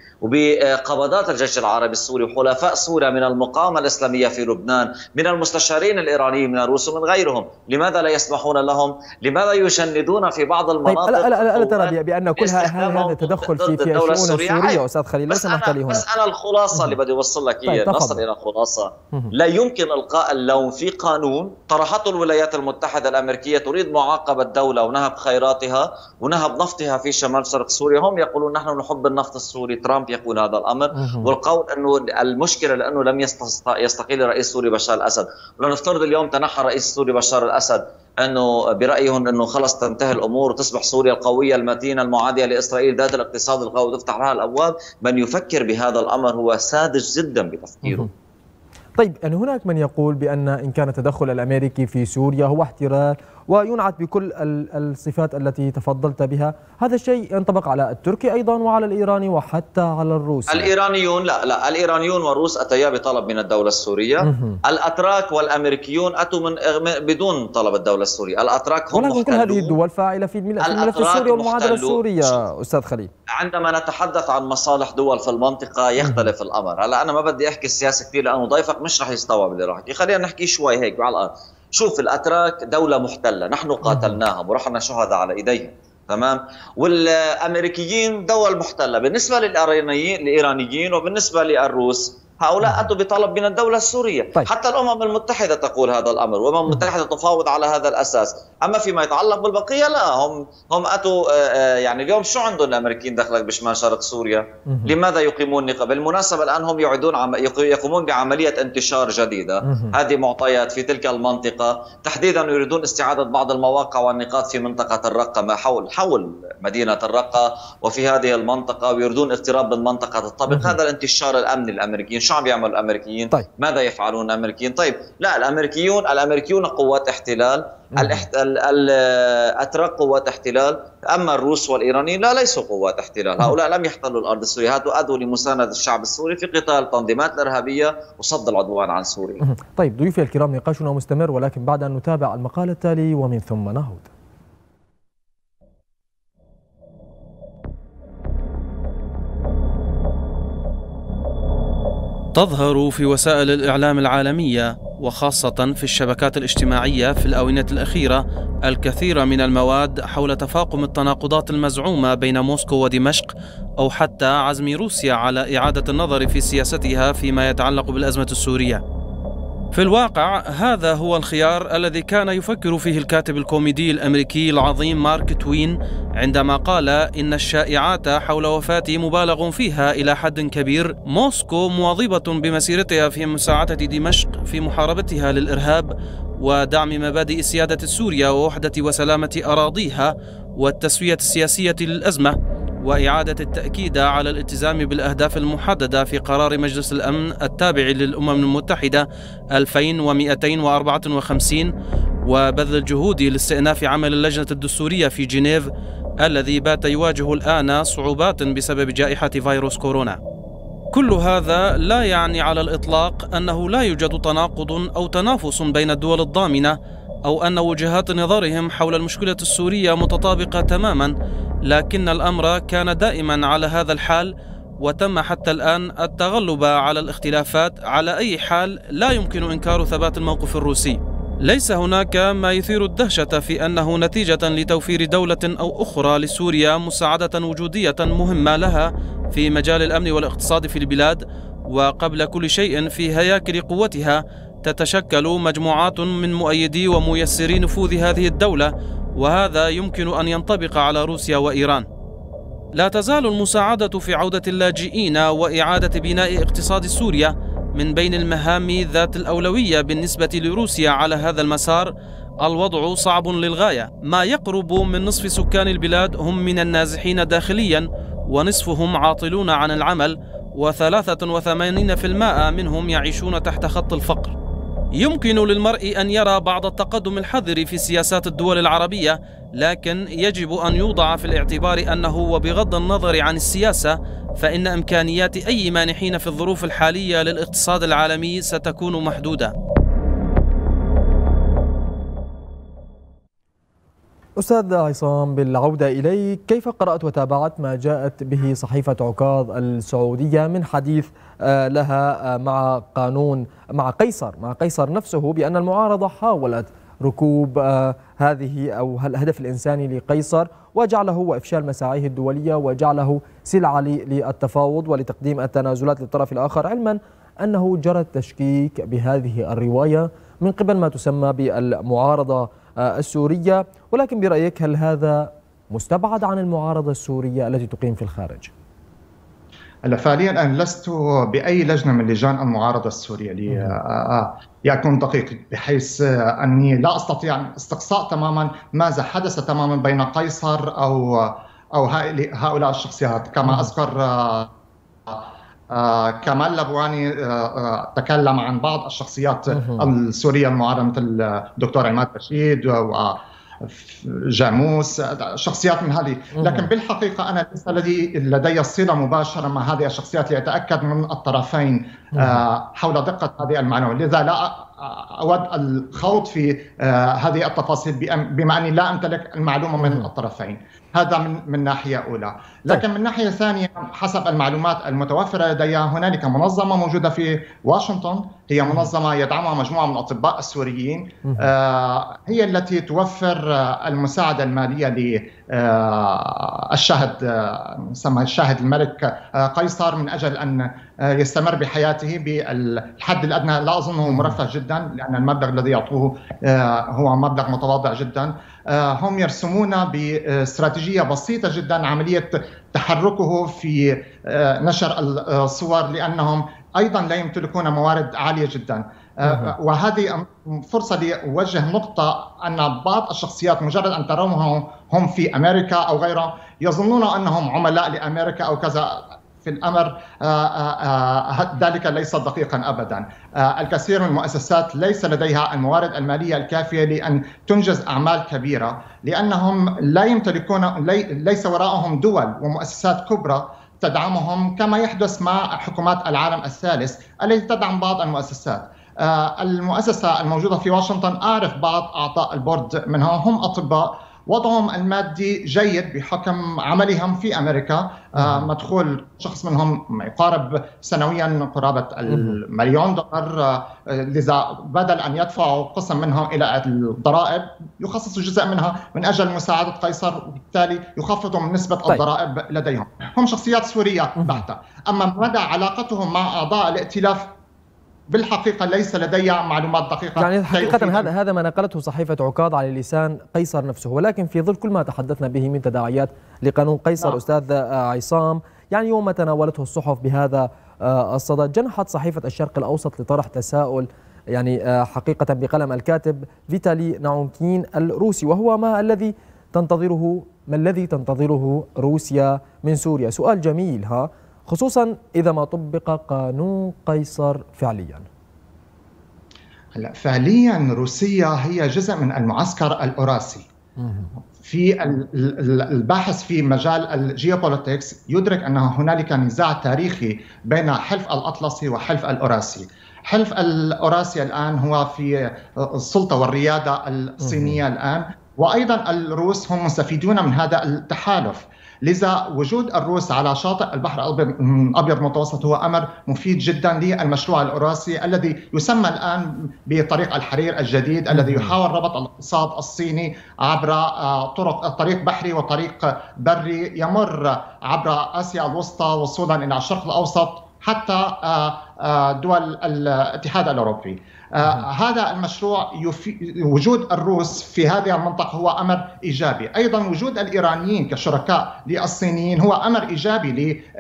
وبقبضات الجيش العربي السوري وحلفاء سوريا من المقاومه الاسلاميه في لبنان، من المستشارين الايرانيين، من الروس ومن غيرهم. لماذا لا يسمحون لهم؟ لماذا يشندون في بعض المناطق؟ طيب ألا ترى بأن كل هذا تدخل في الشؤون السورية أستاذ خليل؟ لو سمحت لي هنا بس أنا الخلاصة اللي بدي أوصل لك إياه. طيب نصل إلى الخلاصة. لا يمكن إلقاء اللوم في قانون طرحته الولايات المتحدة الأمريكية تريد معاقبة دولة ونهب خيراتها ونهب نفطها في شمال شرق سوريا. هم يقولون نحن نحب النفط السوري، ترامب يقول هذا الأمر، والقول أنه المشكلة لأنه لم يستقيل الرئيس السوري بشار الأسد. ولنفترض اليوم تنحى الرئيس السوري بشار الأسد، أنه برأيهم أنه خلص تنتهي الأمور وتصبح سوريا القوية المتينة المعادية لإسرائيل ذات الاقتصاد القوي وتفتح لها الأبواب. من يفكر بهذا الأمر هو ساذج جدا بتفكيره. طيب يعني هناك من يقول بأن إن كان التدخل الأمريكي في سوريا هو احتلال وينعت بكل الصفات التي تفضلت بها، هذا الشيء ينطبق على التركي أيضا وعلى الإيراني وحتى على الروسي. الإيرانيون لا الإيرانيون والروس أتيا بطلب من الدولة السورية. الأتراك والأمريكيون أتوا بدون طلب الدولة السورية. الأتراك هم ولكن كل هذه الدول فاعلة في الملف السوري والمعادلة السورية أستاذ خليل. عندما نتحدث عن مصالح دول في المنطقة يختلف الأمر. هلا أنا ما بدي أحكي السياسة كثير لأنه ضيفك مش رح يستوعب اللي راح أحكي، خلينا نحكي شوي هيك على الأرض. شوف الأتراك دولة محتلة، نحن قاتلناهم ورحنا شهداء على إيديهم، تمام؟ والأمريكيين دول محتلة. بالنسبة للإيرانيين وبالنسبة للروس هؤلاء أتوا بطلب من الدولة السورية. طيب. حتى الأمم المتحدة تقول هذا الأمر، والأمم المتحدة تفاوض على هذا الأساس. أما فيما يتعلق بالبقية لا، هم أتوا يعني اليوم شو عندهم الأمريكيين دخلك بشمال شرق سوريا؟ لماذا يقيمون نقابة؟ بالمناسبة الآن هم يقومون بعملية انتشار جديدة. هذه معطيات في تلك المنطقة، تحديدا يريدون استعادة بعض المواقع والنقاط في منطقة الرقة، ما حول مدينة الرقة وفي هذه المنطقة، ويريدون اقتراب من منطقة الطابق. هذا الانتشار الأمني للأمريكيين. شو عم يعملوا الأمريكيين؟ طيب. ماذا يفعلون الأمريكيين؟ طيب لا، الأمريكيون قوات احتلال، الأتراك قوات احتلال، أما الروس والإيرانيين لا، ليسوا قوات احتلال. هؤلاء لم يحتلوا الأرض السورية، أدوا لمساندة الشعب السوري في قتال تنظيمات الإرهابية وصد العدوان عن سوريا. طيب ضيوفي الكرام، نقاشنا مستمر ولكن بعد أن نتابع المقال التالي ومن ثم نعود. تظهر في وسائل الإعلام العالمية وخاصة في الشبكات الاجتماعية في الآونة الأخيرة الكثير من المواد حول تفاقم التناقضات المزعومة بين موسكو ودمشق، أو حتى عزم روسيا على إعادة النظر في سياستها فيما يتعلق بالأزمة السورية. في الواقع هذا هو الخيار الذي كان يفكر فيه الكاتب الكوميدي الأمريكي العظيم مارك توين عندما قال إن الشائعات حول وفاته مبالغ فيها إلى حد كبير. موسكو مواظبة بمسيرتها في مساعدة دمشق في محاربتها للإرهاب ودعم مبادئ سيادة سوريا ووحدة وسلامة أراضيها والتسوية السياسية للأزمة، وإعادة التأكيد على الالتزام بالأهداف المحددة في قرار مجلس الأمن التابع للأمم المتحدة 2254، وبذل الجهود لاستئناف عمل اللجنة الدستورية في جنيف الذي بات يواجه الآن صعوبات بسبب جائحة فيروس كورونا. كل هذا لا يعني على الإطلاق أنه لا يوجد تناقض أو تنافس بين الدول الضامنة، أو أن وجهات نظرهم حول المشكلة السورية متطابقة تماما، لكن الأمر كان دائما على هذا الحال، وتم حتى الآن التغلب على الاختلافات. على أي حال لا يمكن إنكار ثبات الموقف الروسي. ليس هناك ما يثير الدهشة في أنه نتيجة لتوفير دولة أو أخرى لسوريا مساعدة وجودية مهمة لها في مجال الأمن والاقتصاد في البلاد، وقبل كل شيء في هياكل قوتها تتشكل مجموعات من مؤيدي وميسري نفوذ هذه الدولة، وهذا يمكن أن ينطبق على روسيا وإيران. لا تزال المساعدة في عودة اللاجئين وإعادة بناء اقتصاد سوريا من بين المهام ذات الأولوية بالنسبة لروسيا على هذا المسار. الوضع صعب للغاية، ما يقرب من نصف سكان البلاد هم من النازحين داخليا، ونصفهم عاطلون عن العمل، و83% منهم يعيشون تحت خط الفقر. يمكن للمرء أن يرى بعض التقدم الحذر في سياسات الدول العربية، لكن يجب أن يوضع في الاعتبار أنه وبغض النظر عن السياسة فإن إمكانيات أي مانحين في الظروف الحالية للاقتصاد العالمي ستكون محدودة. أستاذ عصام، بالعودة إليك، كيف قرأت وتابعت ما جاءت به صحيفة عكاظ السعودية من حديث لها مع قيصر نفسه بأن المعارضة حاولت ركوب هذه أو الهدف الإنساني لقيصر وجعله وإفشال مساعيه الدولية وجعله سلعة للتفاوض ولتقديم التنازلات للطرف الآخر، علما أنه جرى التشكيك بهذه الرواية من قبل ما تسمى بالمعارضة السورية. ولكن برأيك هل هذا مستبعد عن المعارضة السورية التي تقيم في الخارج؟ فعليا أنا لست بأي لجنة من لجان المعارضة السورية ليكون دقيق، بحيث أني لا أستطيع استقصاء تماما ماذا حدث تماما بين قيصر أو هؤلاء الشخصيات. كما أذكر كمال لبواني تكلم عن بعض الشخصيات السورية المعارضة مثل الدكتور عماد رشيد وجاموس، شخصيات من هذه. لكن بالحقيقة أنا ليس لدي صلة مباشرة مع هذه الشخصيات لأتأكد من الطرفين حول دقة هذه المعلومة، لذا لا أود الخوض في هذه التفاصيل بما أني لا أمتلك المعلومة من الطرفين. هذا من ناحية أولى. لكن من ناحية ثانية حسب المعلومات المتوفرة لدي هنالك منظمة موجودة في واشنطن، هي منظمة يدعمها مجموعة من الأطباء السوريين، هي التي توفر المساعدة المالية للشاهد يسمى الشاهد الملك قيصر من أجل أن يستمر بحياته بالحد الأدنى. لا أظنه مرفه جدا لأن المبلغ الذي يعطوه هو مبلغ متواضع جدا. هم يرسمون باستراتيجية بسيطة جدا عملية تحركه في نشر الصور، لأنهم أيضا لا يمتلكون موارد عالية جدا. وهذه فرصة لأوجه نقطة أن بعض الشخصيات مجرد أن ترونهم هم في أمريكا أو غيره يظنون أنهم عملاء لأمريكا أو كذا. في الأمر ذلك ليس دقيقا أبدا. الكثير من المؤسسات ليس لديها الموارد المالية الكافية لأن تنجز أعمال كبيرة، لأنهم لا يمتلكون، ليس وراءهم دول ومؤسسات كبرى تدعمهم كما يحدث مع حكومات العالم الثالث التي تدعم بعض المؤسسات. المؤسسة الموجودة في واشنطن أعرف بعض أعضاء البورد منها هم أطباء وضعهم المادي جيد بحكم عملهم في أمريكا. مدخول شخص منهم يقارب سنويا قرابة $1,000,000، لذا بدل أن يدفعوا قسم منها إلى الضرائب يخصصوا جزء منها من أجل مساعدة قيصر، وبالتالي يخفضوا من نسبة الضرائب لديهم. هم شخصيات سورية بحتة. أما مدى علاقتهم مع أعضاء الائتلاف بالحقيقة ليس لدي معلومات دقيقة. يعني حقيقة هذا ما نقلته صحيفة عكاظ على لسان قيصر نفسه، ولكن في ظل كل ما تحدثنا به من تداعيات لقانون قيصر أستاذ عصام، يعني يوم ما تناولته الصحف بهذا الصدد جنحت صحيفة الشرق الأوسط لطرح تساؤل يعني حقيقة بقلم الكاتب فيتالي ناومكين الروسي، وهو ما الذي تنتظره روسيا من سوريا؟ سؤال جميل خصوصا إذا ما طبق قانون قيصر فعليا. هلا فعليا روسيا هي جزء من المعسكر الأوراسي. في الباحث في مجال الجيوبوليتكس يدرك أن هنالك نزاع تاريخي بين حلف الأطلسي وحلف الأوراسي. حلف الأوراسي الآن هو في السلطة والريادة الصينية الآن، وأيضا الروس هم مستفيدون من هذا التحالف. لذا وجود الروس على شاطئ البحر الأبيض المتوسط هو أمر مفيد جدا للمشروع الأوراسي الذي يسمى الآن بطريق الحرير الجديد، الذي يحاول ربط الاقتصاد الصيني عبر طريق بحري وطريق بري يمر عبر آسيا الوسطى وصولا إلى الشرق الأوسط حتى دول الاتحاد الأوروبي. هذا المشروع وجود الروس في هذه المنطقة هو أمر إيجابي. أيضا وجود الإيرانيين كشركاء للصينيين هو أمر إيجابي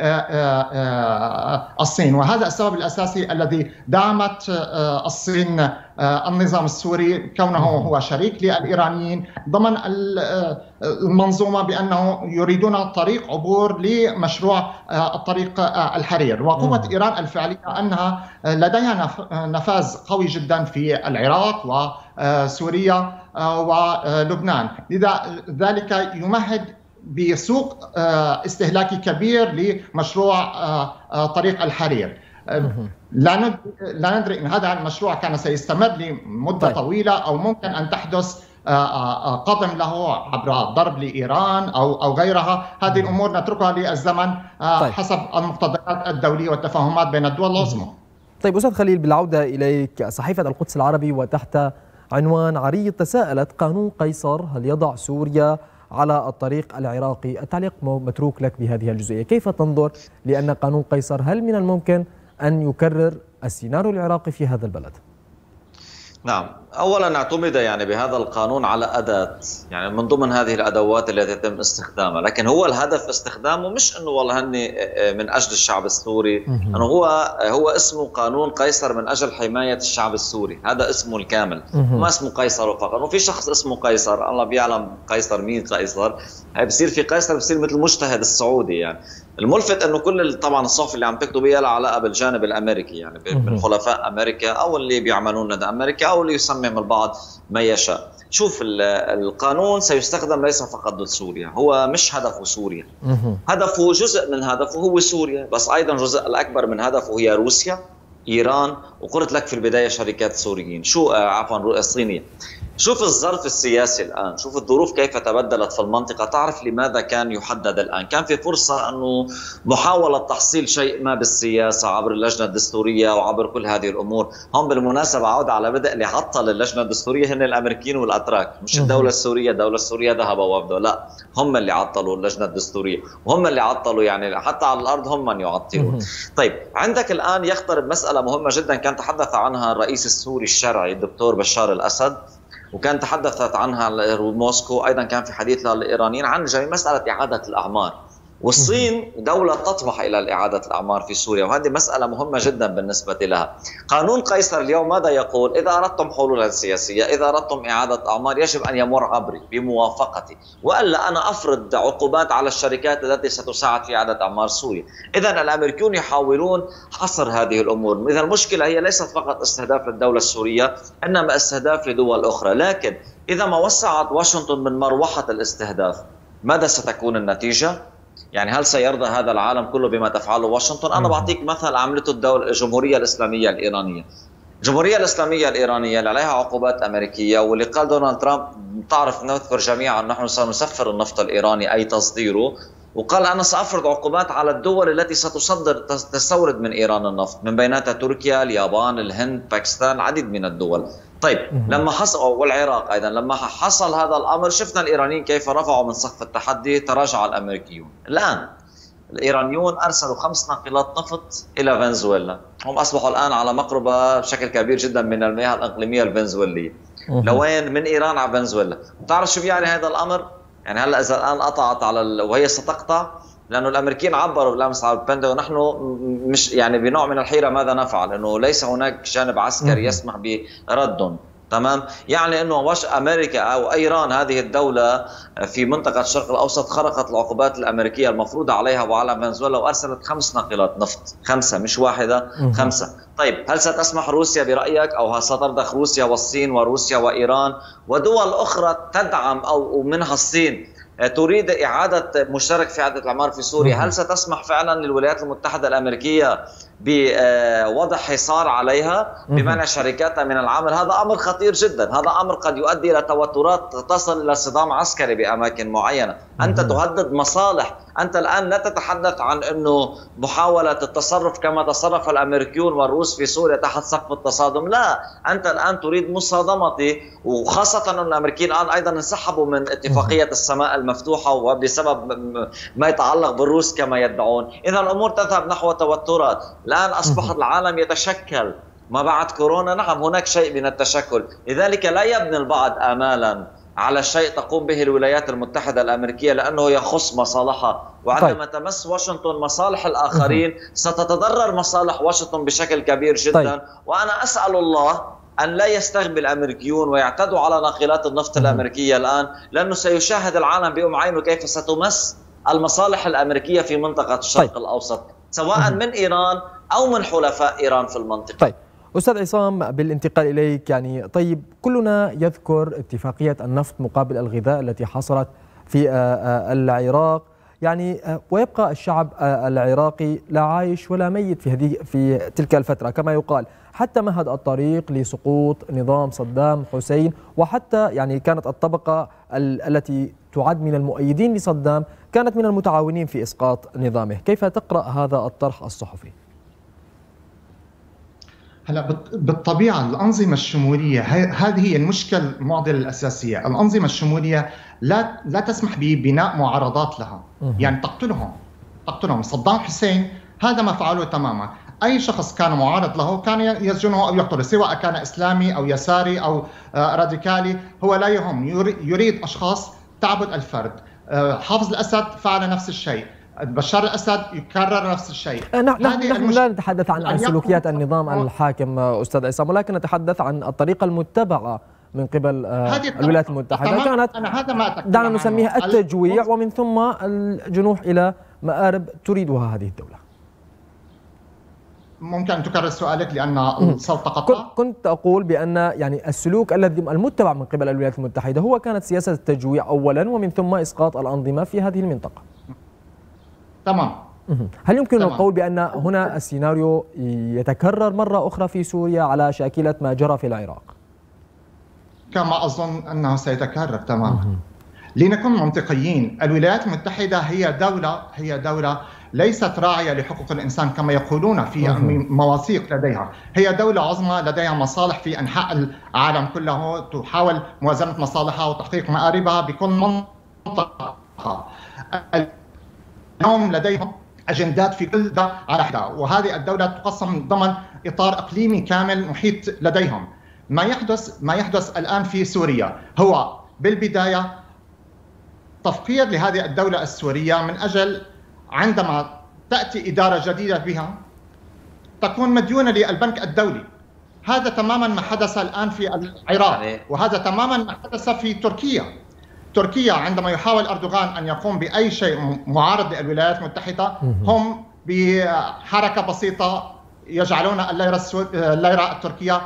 للصين، وهذا السبب الأساسي الذي دعمت الصين النظام السوري، كونه هو شريك للإيرانيين ضمن المنظومة بأنه يريدون طريق عبور لمشروع الطريق الحرير. وقوة إيران الفعلية أنها لديها نفاذ قوي جدا في العراق وسوريا ولبنان، لذا ذلك يمهد بسوق استهلاكي كبير لمشروع طريق الحرير. لا ندري إن هذا المشروع كان سيستمر لمدة طويلة أو ممكن أن تحدث قدم له عبر ضرب لإيران أو غيرها. هذه الأمور نتركها للزمن حسب المقتضيات الدولية والتفاهمات بين الدول العظمى. طيب أستاذ خليل، بالعودة إليك، صحيفة القدس العربي وتحت عنوان عريض تساءلت: قانون قيصر هل يضع سوريا على الطريق العراقي؟ التعليق متروك لك بهذه الجزئية. كيف تنظر لأن قانون قيصر هل من الممكن أن يكرر السيناريو العراقي في هذا البلد؟ نعم، اولا اعتمد يعني بهذا القانون على اداه، يعني من ضمن هذه الادوات التي يتم استخدامها، لكن هو الهدف استخدامه مش انه والله هني من اجل الشعب السوري، انه هو اسمه قانون قيصر من اجل حمايه الشعب السوري، هذا اسمه الكامل، ما اسمه قيصر فقط. وفي شخص اسمه قيصر، الله بيعلم قيصر مين قيصر، هي بصير في قيصر بصير مثل المجتهد السعودي. يعني الملفت انه كل طبعا الصحف اللي عم تكتب هي لها علاقه بالجانب الامريكي، يعني من حلفاء امريكا او اللي بيعملون لدى امريكا او اللي يصمم البعض ما يشاء. شوف القانون سيستخدم ليس فقط ضد سوريا، هو مش هدفه سوريا، هدفه جزء من هدفه هو سوريا، بس ايضا جزء الاكبر من هدفه هي روسيا، ايران، وقلت لك في البدايه شركات سوريين، الصينيه. شوف الظرف السياسي الآن، شوف الظروف كيف تبدلت في المنطقة، تعرف لماذا كان يحدد الآن؟ كان في فرصة أنه محاولة تحصيل شيء ما بالسياسة عبر اللجنة الدستورية وعبر كل هذه الأمور. هم بالمناسبة عودة على بدء اللي عطل اللجنة الدستورية هن الأمريكيين والأتراك، مش الدولة السورية. الدولة السورية ذهب وفده، لا، هم اللي عطلوا اللجنة الدستورية، وهم اللي عطلوا يعني حتى على الأرض هم من يعطلون. طيب عندك الآن يقترب مسألة مهمة جدا كان تحدث عنها الرئيس السوري الشرعي الدكتور بشار الأسد، وكان تحدثت عنها موسكو، أيضا كان في حديث للإيرانيين عن مسألة إعادة الأعمار. والصين دولة تطمح إلى إعادة الأعمار في سوريا، وهذه مسألة مهمة جدا بالنسبة لها. قانون قيصر اليوم ماذا يقول؟ إذا أردتم حلولا سياسية، إذا أردتم إعادة أعمار، يجب أن يمر عبري بموافقتي، وإلا أنا أفرض عقوبات على الشركات التي ستساعد في إعادة أعمار سوريا. إذا الأمريكيون يحاولون حصر هذه الأمور. إذا المشكلة هي ليست فقط استهداف للدولة السورية، إنما استهداف لدول أخرى. لكن إذا ما وسعت واشنطن من مروحة الاستهداف، ماذا ستكون النتيجة؟ يعني هل سيرضى هذا العالم كله بما تفعله واشنطن؟ أنا بعطيك مثل عملته الجمهورية الإسلامية الإيرانية. الجمهورية الإسلامية الإيرانية اللي عليها عقوبات أمريكية، واللي قال دونالد ترامب، تعرف نذكر جميعا نحن سنسفر النفط الإيراني أي تصديره، وقال أنا سأفرض عقوبات على الدول التي تستورد من إيران النفط، من بيناتها تركيا، اليابان، الهند، باكستان، العديد من الدول. طيب لما حصل، والعراق أيضا، لما حصل هذا الأمر شفنا الإيرانيين كيف رفعوا من سقف التحدي، تراجع الأمريكيون. الآن الإيرانيون أرسلوا 5 ناقلات نفط إلى فنزويلا، هم أصبحوا الآن على مقربة بشكل كبير جدا من المياه الإقليمية الفنزويلية. لوين؟ من إيران على فنزويلا. تعرف شو يعني هذا الأمر؟ يعني هلا إذا الآن قطعت وهي ستقطع، لأنه الأمريكيين عبروا بالأمس على البندا، ونحن مش يعني بنوع من الحيرة ماذا نفعل، إنه ليس هناك جانب عسكري يسمح برد. تمام، يعني انه امريكا او ايران هذه الدوله في منطقه الشرق الاوسط خرقت العقوبات الامريكيه المفروضه عليها وعلى فنزويلا، وارسلت 5 ناقلات نفط، 5 مش واحده، 5. طيب هل ستسمح روسيا برايك، او سترضخ روسيا والصين وروسيا وايران ودول اخرى تدعم، او منها الصين تريد إعادة مشترك في إعادة الأعمار في سوريا، هل ستسمح فعلا للولايات المتحدة الأمريكية بوضع حصار عليها، بمنع شركاتها من العمل؟ هذا أمر خطير جدا، هذا أمر قد يؤدي إلى توترات تصل إلى صدام عسكري بأماكن معينة. أنت تهدد مصالح، أنت الآن لا تتحدث عن أنه محاولة التصرف كما تصرف الأمريكيون والروس في سوريا تحت سقف التصادم، لا، أنت الآن تريد مصادمتي، وخاصة أن الأمريكيين الآن أيضا انسحبوا من اتفاقية السماء المفتوحة وبسبب ما يتعلق بالروس كما يدعون. إذا الأمور تذهب نحو توترات. الآن أصبح العالم يتشكل ما بعد كورونا، نعم هناك شيء من التشكل، لذلك لا يبني البعض آمالا على شيء تقوم به الولايات المتحدة الأمريكية لأنه يخص مصالحها، وعندما تمس واشنطن مصالح الآخرين ستتضرر مصالح واشنطن بشكل كبير جدا. وأنا أسأل الله أن لا يستغبي الأمريكيون ويعتدوا على ناقلات النفط الأمريكية الآن، لأنه سيشاهد العالم بأم عينه كيف ستمس المصالح الأمريكية في منطقة الشرق الأوسط، سواء من إيران أو من حلفاء إيران في المنطقة. طيب أستاذ عصام، بالانتقال إليك، يعني طيب كلنا يذكر اتفاقية النفط مقابل الغذاء التي حصلت في العراق، يعني ويبقى الشعب العراقي لا عايش ولا ميت في تلك الفترة كما يقال، حتى مهد الطريق لسقوط نظام صدام حسين، وحتى يعني كانت الطبقة التي تعد من المؤيدين لصدام كانت من المتعاونين في إسقاط نظامه. كيف تقرأ هذا الطرح الصحفي؟ هلا بالطبيعة الأنظمة الشمولية هذه هي المشكلة المعضلة الأساسية. الأنظمة الشمولية لا تسمح ببناء معارضات لها، يعني تقتلهم. صدام حسين هذا ما فعله تماما. أي شخص كان معارض له كان يسجنه أو يقتله، سواء كان إسلامي أو يساري أو راديكالي، هو لا يهم، يريد أشخاص تعبد الفرد. حافظ الأسد فعل نفس الشيء، بشار الأسد يكرر نفس الشيء. نحن لا نتحدث عن سلوكيات النظام الحاكم أستاذ عصام، ولكن نتحدث عن الطريقة المتبعة من قبل الولايات المتحدة. كانت دعنا نسميها التجويع، ومن ثم الجنوح إلى مآرب تريدها هذه الدولة. ممكن أن تكرر سؤالك لأن الصوت قطع؟ كنت أقول بأن يعني السلوك الذي المتبع من قبل الولايات المتحدة هو كانت سياسة التجويع أولا، ومن ثم إسقاط الأنظمة في هذه المنطقة. تمام. هل يمكن القول بأن هنا السيناريو يتكرر مرة أخرى في سوريا على شاكلة ما جرى في العراق؟ كما أظن أنه سيتكرر تماما. لنكون منطقيين، الولايات المتحدة هي دولة ليست راعية لحقوق الإنسان كما يقولون في مواثيق لديها. هي دولة عظمى لديها مصالح في أنحاء العالم كله، تحاول موازنة مصالحها وتحقيق مآربها بكل منطقة. اليوم لديهم أجندات في كل دولة على حدة، وهذه الدولة تقسم ضمن إطار إقليمي كامل محيط لديهم. ما يحدث الآن في سوريا هو بالبداية تفقير لهذه الدولة السورية من أجل عندما تأتي إدارة جديدة بها تكون مديونة للبنك الدولي. هذا تماما ما حدث الآن في العراق، وهذا تماما ما حدث في تركيا عندما يحاول أردوغان أن يقوم بأي شيء معارض للولايات المتحدة، هم بحركة بسيطة يجعلون الليرة التركية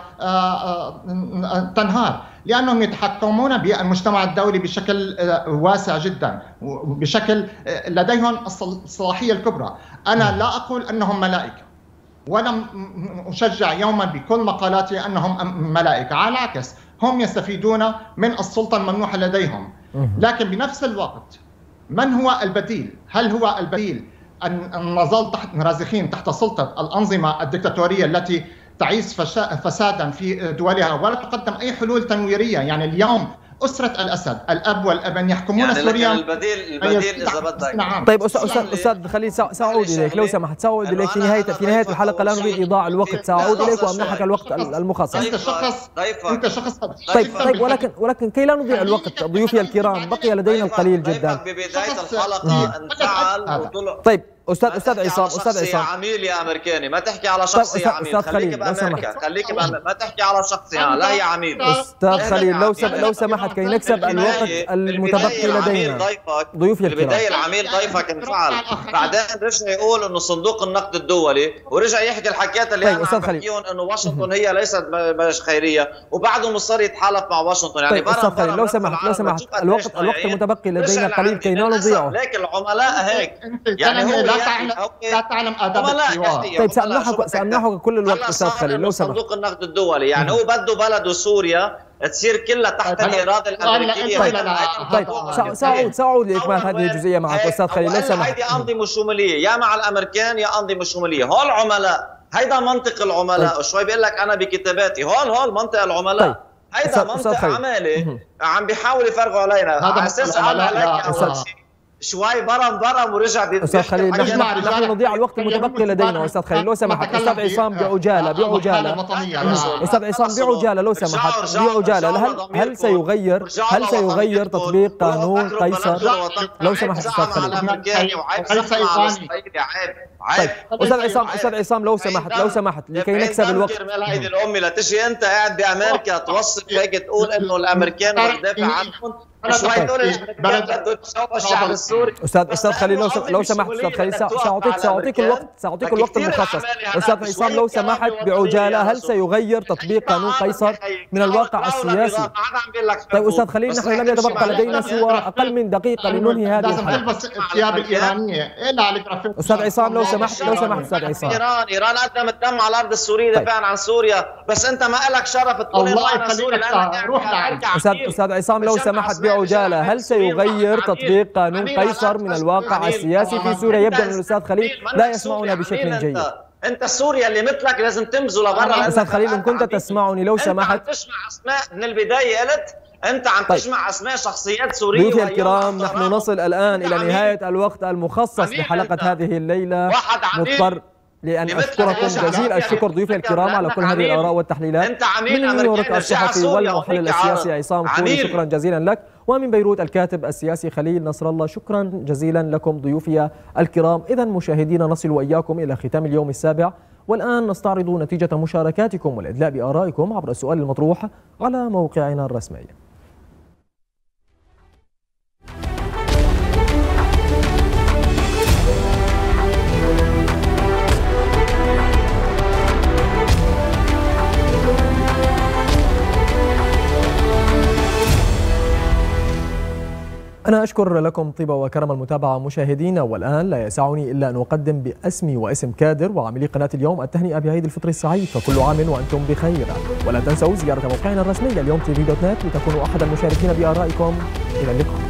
تنهار، لأنهم يتحكمون بالمجتمع الدولي بشكل واسع جدا، بشكل لديهم الصلاحية الكبرى. أنا لا أقول أنهم ملائكة، ولم أشجع يوما بكل مقالاتي أنهم ملائكة، على العكس هم يستفيدون من السلطة الممنوحة لديهم. لكن بنفس الوقت من هو البديل؟ هل هو البديل أن نظل رازخين تحت سلطة الأنظمة الدكتاتورية التي تعيش فسادا في دولها ولا تقدم أي حلول تنويرية؟ يعني اليوم أسرة الأسد، الأب والابن يحكمون يعني سوريا. البديل إذا بدك. نعم. طيب أستاذ خليل، سأعود إليك لو سمحت، سأعود إليك في نهاية الحلقة. لا نريد إيضاع الوقت، سأعود إليك وأمنحك الوقت المخصص. أنت شخص طيب ولكن كي لا نضيع الوقت ضيوفي الكرام، بقي لدينا القليل جدا. ببداية الحلقة انفعل. طيب أستاذ عصام، يا عميل يا أمريكاني، ما تحكي على شخص يا عميل، خليك بأمريكا، ما تحكي على شخص لا يا عميل. أستاذ خليل لو سمحت كي نكسب الوقت المتبقي لدينا. ضيوفي الكرام، بالبداية العميل ضيفك انفعل، بعدين رجع يقول إنه صندوق النقد الدولي، ورجع يحكي الحكيات اللي أنا عم بحكيهم إنه واشنطن هي ليست بلد خيرية، وبعده مصر يتحالف مع واشنطن. يعني طيب أستاذ خليل لو سمحت الوقت المتبقي لدينا قليل كي لا نضيعه. لكن العملاء هيك يعني لا تعلم آداب الحوار. طيب سأمنحك كل الوقت أستاذ خليل لو سمحت. صندوق النقد الدولي يعني هو بده بلده سوريا تصير كلها تحت الإرادة الأمريكية. طيب سأعود لإكمال هذه الجزئية معك أستاذ خليل لو سمحت. هيدي أنظمة شمولية، يا مع الأمريكان يا أنظمة شمولية. هول العملاء، هيدا منطق العملاء. شوي بيقول لك أنا بكتاباتي هول منطق العملاء. هيدا منطق عمالي عم بيحاول يفرغوا علينا على أساس أول شيء شوي برم ورجع. أستاذ خليل نحن نضيع الوقت المتبقي لدينا أستاذ خليل لو سمحت. أستاذ عصام بعجالة أستاذ عصام بعجالة لو سمحت، بعجالة هل سيغير تطبيق قانون قيصر لو سمحت أستاذ خليل؟ طيب أستاذ عصام لو سمحت لكي نكسب الوقت. هيدي الأمي لا تجي أنت قاعد بأمريكا توصف هيك تقول إنه الأمريكان بدافع عنهم، شوي تقول الأمريكان بده يتشوه الشعب السوري. أستاذ خليل لو سمحت أستاذ خليل سأعطيك الوقت المخصص. أستاذ عصام لو سمحت بعجالة، هل سيغير تطبيق قانون قيصر من الواقع السياسي؟ طيب أستاذ خليل نحن لم يتبقى لدينا سوى أقل من دقيقة لننهي هذه الحلقة. الثياب الإيرانية أستاذ عصام لو سمحت أستاذ عصام. إيران قدمت دم على الأرض السورية دفاعا عن سوريا، بس أنت ما لك شرف تقول الله يخليك روح أستاذ عصام لو سمحت بعجالة، هل سيغير تطبيق قانون قيصر من الواقع السياسي في سوريا؟ يبدو أن الأستاذ خليل لا يسمعنا بشكل جيد. أنت سوريا اللي مثلك لازم تنزل لبرا. أستاذ خليل إن كنت تسمعني لو سمحت. أنت عم تسمع أسماء من البداية قلت أنت عم تسمع أسماء شخصيات سورية. ضيوفي الكرام نحن نصل الآن إلى نهاية الوقت المخصص لحلقة هذه الليلة. لأن أشكركم جزيل الشكر ضيوفي الكرام على كل هذه الآراء والتحليلات. أنت عميل من نيويورك الصحفي والمحلل السياسي عصام خوري، شكرا جزيلا لك. ومن بيروت الكاتب السياسي خليل نصر الله، شكرا جزيلا لكم ضيوفي الكرام. إذا مشاهدينا، نصل وإياكم إلى ختام اليوم السابع، والآن نستعرض نتيجة مشاركاتكم والإدلاء بآرائكم عبر السؤال المطروح على موقعنا الرسمي. أنا أشكر لكم طيب وكرم المتابعة مشاهدينا، والآن لا يسعني إلا أن أقدم باسمي واسم كادر وعاملي قناة اليوم التهنئة بعيد الفطر السعيد، فكل عام وأنتم بخير. ولا تنسوا زيارة موقعنا الرسمي اليوم tv.net لتكونوا أحد المشاركين بآرائكم. إلى اللقاء.